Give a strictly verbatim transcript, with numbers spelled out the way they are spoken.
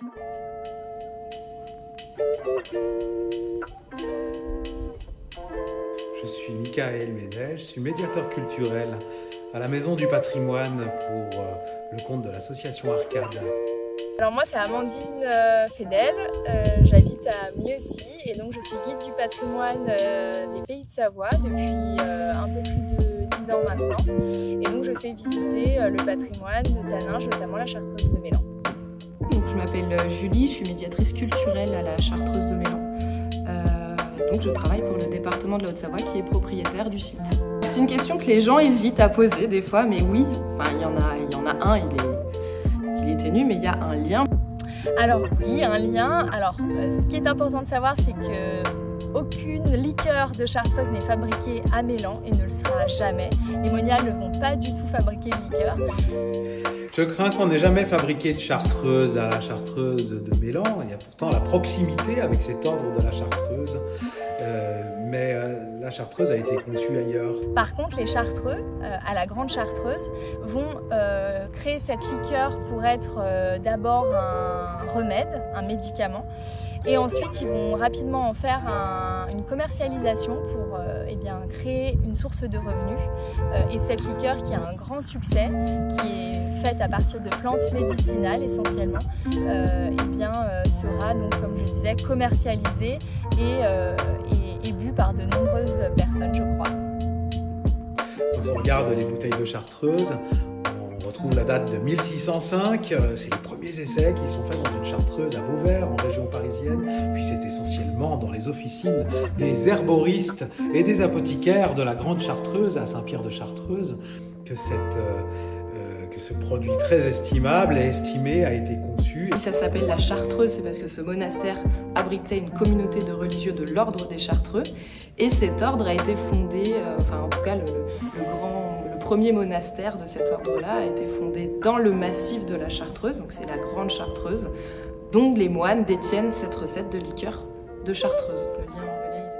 Je suis Michael Ménet, je suis médiateur culturel à la Maison du Patrimoine pour euh, le compte de l'association Arcade. Alors moi c'est Amandine euh, Fédel, euh, j'habite à Mieuxy et donc je suis guide du patrimoine euh, des Pays de Savoie depuis euh, un peu plus de dix ans maintenant. Et donc je fais visiter euh, le patrimoine de Taninges, notamment la Chartreuse de Mélan. Donc, je m'appelle Julie, je suis médiatrice culturelle à la Chartreuse de Mélan. Euh, donc je travaille pour le département de la Haute-Savoie qui est propriétaire du site. C'est une question que les gens hésitent à poser des fois, mais oui, enfin, il y en a, il y en a un, il est, il est ténu, mais il y a un lien. Alors oui, un lien. Alors euh, ce qui est important de savoir, c'est que aucune liqueur de Chartreuse n'est fabriquée à Mélan et ne le sera jamais. Les moniales ne vont pas du tout fabriquer de liqueur. Je crains qu'on n'ait jamais fabriqué de Chartreuse à la Chartreuse de Mélan. Il y a pourtant la proximité avec cet ordre de la Chartreuse, euh, mais euh, la Chartreuse a été conçue ailleurs. Par contre, les Chartreux, euh, à la Grande Chartreuse, vont euh, créer cette liqueur pour être euh, d'abord un remède, un médicament, et ensuite ils vont rapidement en faire un, une commercialisation pour euh, eh bien, créer une source de revenus. Euh, et cette liqueur qui a un grand succès, qui est faite à partir de plantes médicinales essentiellement, euh, eh bien, euh, sera donc, comme je disais, commercialisée et, euh, et, et bu par de nombreuses personnes, je crois. Quand on regarde les bouteilles de Chartreuse, on retrouve la date de mille six cent cinq, c'est les premiers essais qui sont faits dans une Chartreuse à Vauvert, en région parisienne, puis c'est essentiellement dans les officines des herboristes et des apothicaires de la Grande Chartreuse à Saint-Pierre de Chartreuse que, cette, euh, que ce produit très estimable et estimé a été conçu. Et ça s'appelle la Chartreuse, c'est parce que ce monastère abritait une communauté de religieux de l'ordre des Chartreux, et cet ordre a été fondé, euh, enfin en tout cas le, le grand, le premier monastère de cet ordre-là a été fondé dans le massif de la Chartreuse, donc c'est la Grande Chartreuse, dont les moines détiennent cette recette de liqueur de Chartreuse. Le lien, le lien